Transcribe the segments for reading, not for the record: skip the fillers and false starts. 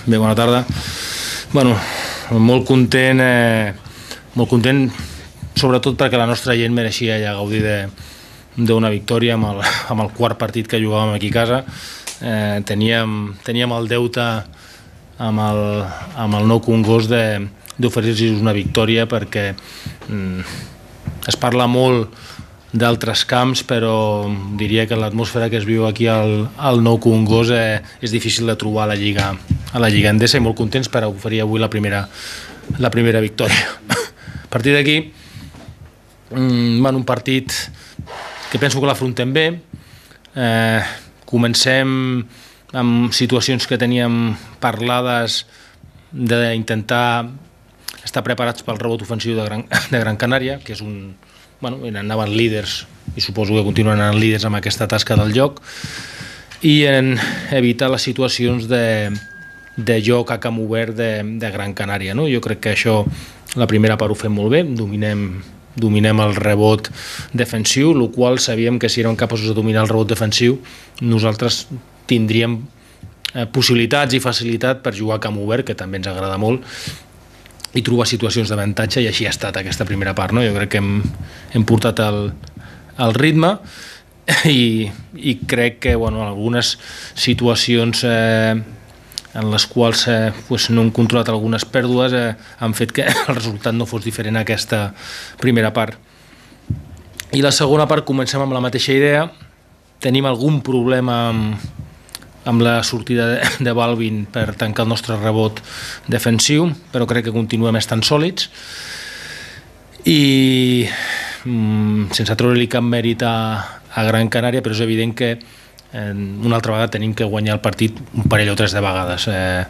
Bé, bona tarda. Bueno, molt content, sobretot perquè la nostra gent mereixia ja gaudir d'una victòria amb el quart partit que jugàvem aquí a casa. Teníem el deute amb el Nou Congost d'oferir-los una victòria, perquè es parla molt d'altres camps, però diria que l'atmosfera que es viu aquí al Nou Congost és difícil de trobar a la Lliga Endesa, i molt contents per oferir avui la primera victòria. A partir d'aquí, un partit que penso que l'afrontem bé. Comencem amb situacions que teníem parlades d'intentar estar preparats pel rebot ofensiu de Gran Canària, que és anaven líders i suposo que continuen anant líders amb aquesta tasca del joc, i en evitar les situacions de joc a camp obert de Gran Canària. Jo crec que això, la primera part ho fem molt bé, dominem el rebot defensiu, el qual sabíem que si érem capaços de dominar el rebot defensiu nosaltres tindríem possibilitats i facilitat per jugar a camp obert, que també ens agrada molt, i trobar situacions d'avantatge, i així ha estat aquesta primera part. Jo crec que hem portat el ritme i crec que algunes situacions en les quals no hem controlat algunes pèrdues han fet que el resultat no fos diferent a aquesta primera part. I la segona part comencem amb la mateixa idea. Tenim algun problema amb la sortida de Balvin per tancar el nostre rebot defensiu, però crec que continuem estant sòlids, i sense treure-li cap mèrit a Gran Canària, però és evident que una altra vegada tenim que guanyar el partit un parell o tres de vegades.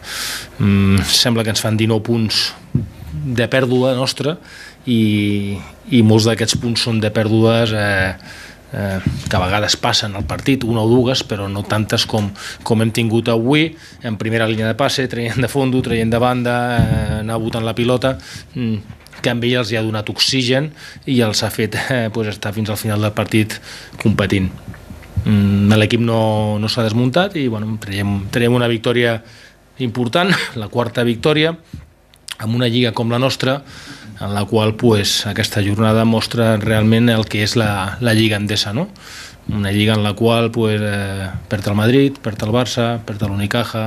Sembla que ens fan 19 punts de pèrdua nostra, i molts d'aquests punts són de pèrdues que a vegades passen al partit, una o dues, però no tantes com hem tingut avui, en primera línia de passe, traient de fondo, traient de banda, anar botant la pilota, que amb ell els ha donat oxigen i els ha fet estar fins al final del partit competint. L'equip no s'ha desmuntat i traiem una victòria important, la quarta victòria, amb una lliga com la nostra, en la qual aquesta jornada mostra realment el que és la Lliga Endesa. Una lliga en la qual perd el Madrid, perd el Barça, perd l'Unicaja,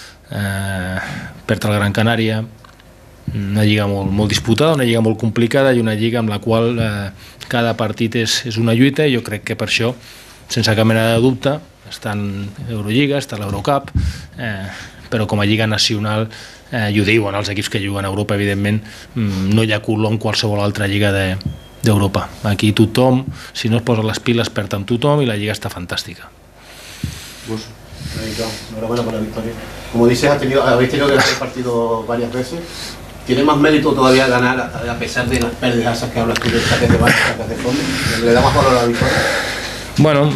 perd el Gran Canària. Una lliga molt disputada, una lliga molt complicada, i una lliga amb la qual cada partit és una lluita, i jo crec que per això, sense cap mena de dubte, està en Eurolliga, està a l'Eurocup, però com a lliga nacional, i ho diuen els equips que juguen a Europa, evidentment, no hi ha color en qualsevol altra lliga d'Europa. Aquí tothom, si no es posa les piles, perd amb tothom, i la lliga està fantàstica. Gus, enhorabuena por la victoria. Como dices, habéis tenido que ganar el partido varias veces. ¿Tiene más mérito todavía ganar a pesar de las pérdidas esas que hablas tú, de saques de banda, saques de fondo? ¿Le da más valor a la victoria? Bueno,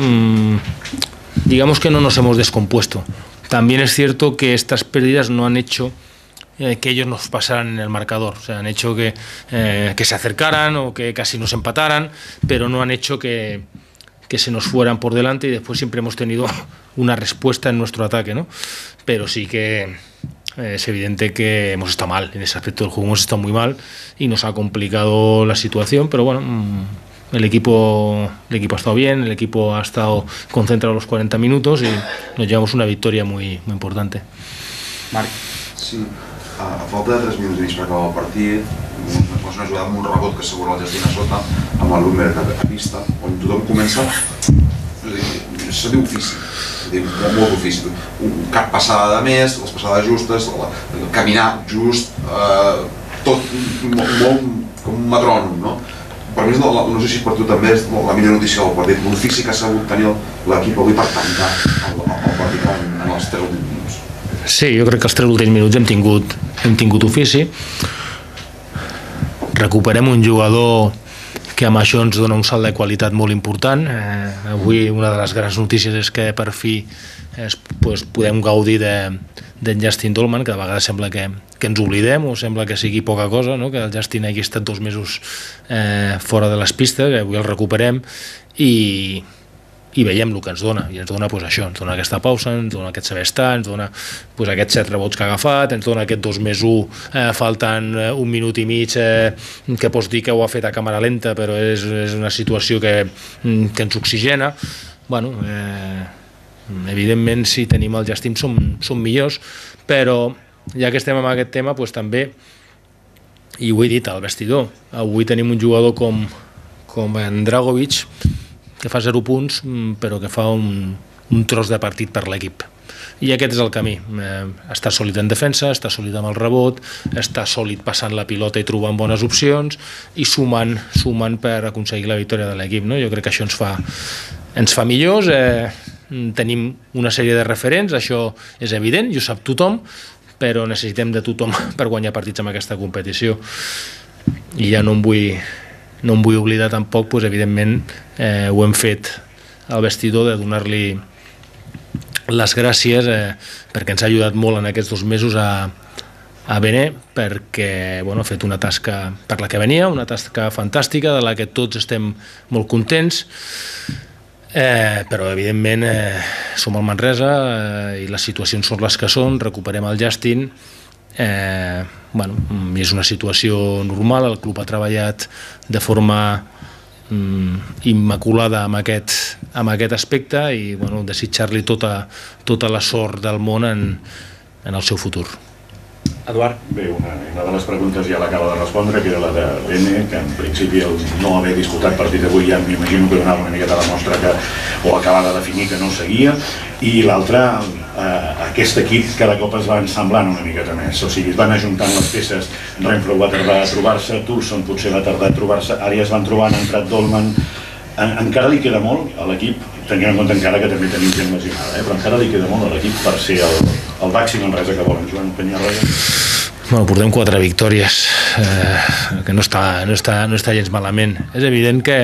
digamos que no nos hemos descompuesto. También es cierto que estas pérdidas no han hecho que ellos nos pasaran en el marcador, o sea, han hecho que se acercaran o que casi nos empataran, pero no han hecho que se nos fueran por delante, y después siempre hemos tenido una respuesta en nuestro ataque, Pero sí que es evidente que hemos estado mal, en ese aspecto del juego hemos estado muy mal y nos ha complicado la situación, pero el equipo ha estado bien, el equipo ha estado concentrado los 40 minutos y nos llevamos una victoria muy importante. Marc. Sí, a falta de 3 minuts i mig per acabar el partit, fas una jugada amb un rebot que assegura el Justin a sota, amb el Lumber a pista, on tothom comença, se diu físic, molt difícil, cap passada de més, les passades justes, caminar just, tot molt com un metrònom, no? Per mi, no sé si per tu també és la millor notícia del partit, el físic que ha sabut tenir l'equip avui per tancar el partit en els 3 últims minuts. Sí, jo crec que els 3 últims minuts hem tingut ofici. Recuperem un jugador que amb això ens dona un salt de qualitat molt important. Avui una de les grans notícies és que per fi podem gaudir d'en Justin Dolman, que de vegades sembla que ens oblidem o sembla que sigui poca cosa, que el Justin hagi estat 2 mesos fora de les pistes, que avui el recuperem, i i veiem el que ens dona, i ens dona això, ens dona aquesta pausa, ens dona aquest saber estar, ens dona aquests 7 rebots que ha agafat, ens dona aquest 2+1 faltant 1 minut i mig, que pots dir que ho ha fet a càmera lenta, però és una situació que ens oxigena. Bueno, evidentment si tenim el Justin som millors, però ja que estem amb aquest tema, també, i ho he dit al vestidor, avui tenim un jugador com en Dragovic, que fa 0 punts, però que fa un tros de partit per l'equip. I aquest és el camí. Està sòlid en defensa, està sòlid amb el rebot, està sòlid passant la pilota i trobant bones opcions i sumant per aconseguir la victòria de l'equip. Jo crec que això ens fa millors. Tenim una sèrie de referents, això és evident, i ho sap tothom, però necessitem de tothom per guanyar partits en aquesta competició. I ja no em vull oblidar tampoc, evidentment, ho hem fet al vestidor, de donar-li les gràcies perquè ens ha ajudat molt en aquests 2 mesos a Bené, perquè ha fet una tasca per la que venia, una tasca fantàstica, de la que tots estem molt contents, però evidentment som al Manresa i les situacions són les que són, recuperem el Justin, és una situació normal, el club ha treballat de forma immaculada amb aquest aspecte i desitjar-li tota la sort del món en el seu futur. Eduard. Bé, una de les preguntes ja l'acaba de respondre, que era la de Bené, que en principi el no haver disputat partit avui ja m'imagino que donava una miqueta la mostra o acabava de definir que no seguia, i l'altra, aquest equip cada cop es va ensemblant una miqueta més, o sigui, es van ajuntant les peces, Renfro va tardar a trobar-se, Toulson potser va tardar a trobar-se, ara ja es van trobant, ha entrat Dolman, encara li queda molt a l'equip, tenint en compte encara que també tenim gent lesionada, però encara li queda molt a l'equip per ser el màxim Manresa que volen. Joan Peñarroya. Portem 4 victòries, que no està gens malament. És evident que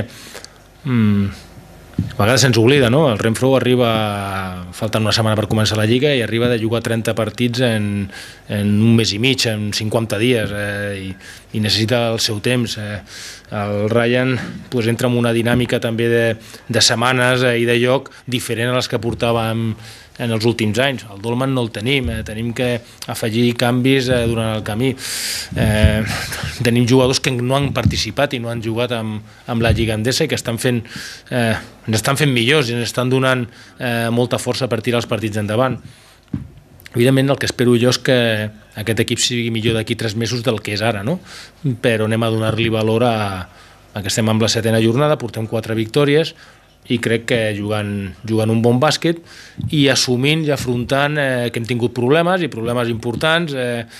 a vegades se'ns oblida, no? El Renfro arriba, faltant una setmana per començar la Lliga, i arriba de jugar 30 partits en un mes i mig, en 50 dies, i necessita el seu temps. El Ryan entra en una dinàmica també de setmanes i de lloc diferent a les que portàvem en els últims anys. El Dolman no el tenim que afegir canvis durant el camí. Tenim jugadors que no han participat i no han jugat amb la Lliga Endesa i que ens estan fent millors i ens estan donant molta força per tirar els partits endavant. Evidentment, el que espero jo és que aquest equip sigui millor d'aquí 3 mesos del que és ara, no? Però anem a donar-li valor a que estem amb la 7ª jornada, portem 4 victòries, i crec que jugant un bon bàsquet i assumint i afrontant que hem tingut problemes, i problemes importants,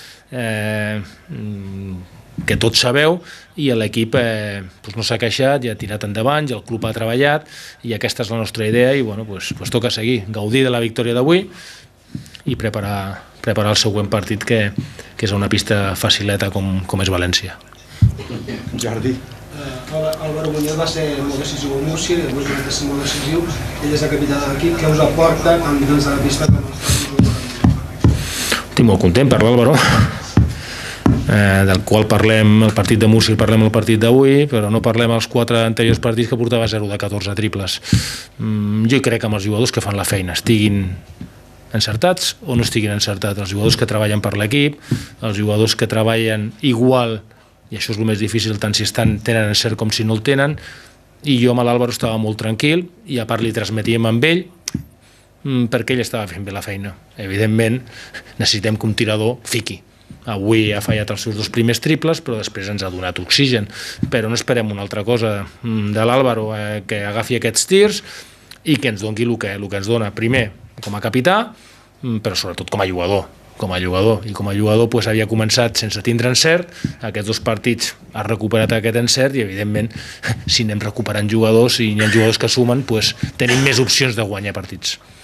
que tots sabeu, i l'equip no s'ha queixat i ha tirat endavant, i el club ha treballat, i aquesta és la nostra idea, i toca seguir, gaudir de la victòria d'avui i preparar el següent partit, que és una pista facileta com és València. Jordi. Álvaro Muñoz va ser molt decisiu al Múrcia, i després va ser molt decisiu, ell és el capità de l'equip, que us aporta dins de la pista com estic molt content per l'Álvaro, del qual parlem el partit de Múrcia i parlem el partit d'avui, però no parlem els 4 anteriors partits que portava 0 de 14 triples. Jo crec que amb els jugadors que fan la feina, estiguin encertats o no estiguin encertats, els jugadors que treballen per l'equip, els jugadors que treballen igual, i això és el més difícil, tant si tenen encert com si no el tenen, i jo amb l'Álvaro estava molt tranquil, i a part li transmetíem amb ell, perquè ell estava fent bé la feina. Evidentment, necessitem que un tirador fiqui. Avui ha fallat els seus 2 primers triples, però després ens ha donat oxigen. Però no esperem una altra cosa de l'Álvaro, que agafi aquests tirs i que ens doni el que ens dona. Primer, com a capità, però sobretot com a jugador. I com a jugador havia començat sense tindre encert, aquests 2 partits ha recuperat aquest encert, i evidentment si anem recuperant jugadors i hi ha jugadors que sumen, tenim més opcions de guanyar partits.